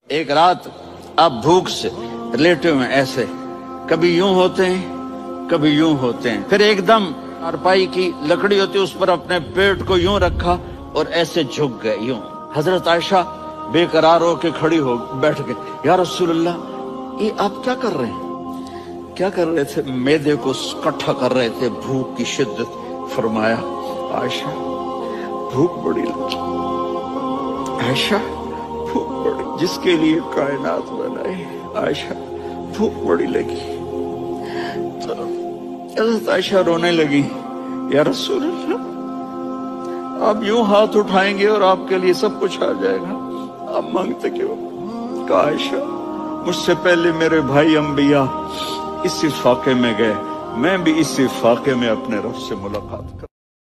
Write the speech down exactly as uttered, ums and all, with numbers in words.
एक रात आप भूख से लेटे हुए ऐसे, कभी यूं होते हैं कभी यूं होते हैं, फिर एकदम चारपाई की लकड़ी होती है उस पर अपने पेट को यूं रखा और ऐसे झुक गए यूं। हजरत आयशा बेकरार होके खड़ी हो बैठ गए, या रसूल अल्लाह ये आप क्या कर रहे हैं? क्या कर रहे थे? मैदे को इकट्ठा कर रहे थे, भूख की शिद्दत। फरमाया आयशा भूख बड़ी लगी, आयशा भूख बड़ी, जिसके लिए कायनात बनाई, आयशा भूख बड़ी लगी। तो हज़रत आयशा रोने लगी, या रसूल अल्लाह आप यूं हाथ उठाएंगे और आपके लिए सब कुछ आ जाएगा, आप मांगते क्यों? कहा आयशा मुझसे पहले मेरे भाई अंबिया इसी फाके में गए, मैं भी इसी फाके में अपने रब से मुलाकात कर